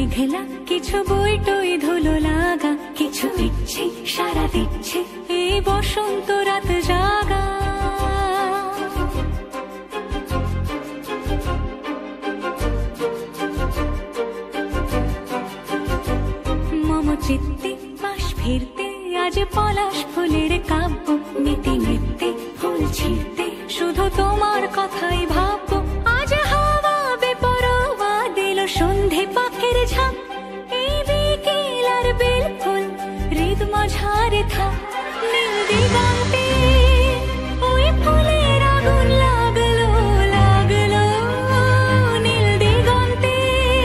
মেঘলা, কিছু বই টই ধুলো লাগা, কিছু ইচ্ছে সারা দিচ্ছে এই বসন্ত রাত জাগা। মম চিত্তে মাস ফিরতে আজ পলাশ ফুলের কাব্য, নিতে নিতে ফুল ছিঁড়তে শুধু তোমার কথাই ভাববো। আজ হাওয়া বেপরোয়া দিল সন্ধে পাখির ঝাঁক, এই বিকেল আর বেল ফুল হৃদ মাঝারে থাক। নীল দিগন্তে ওই ফুলের আগুন লাগলো লাগলো, নীল দিগন্তে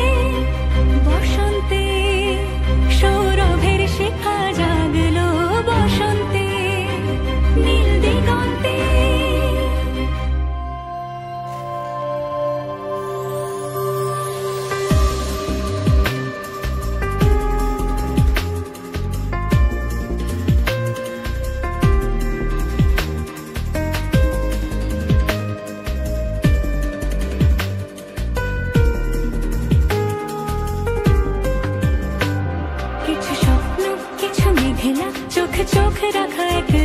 বসন্তে সৌরভের শিখা জাগলো, বসন্তে নীল দিগন্তে। কিছু স্বপ্ন, কিছু মেঘলা, চোখে চোখ রাখা এক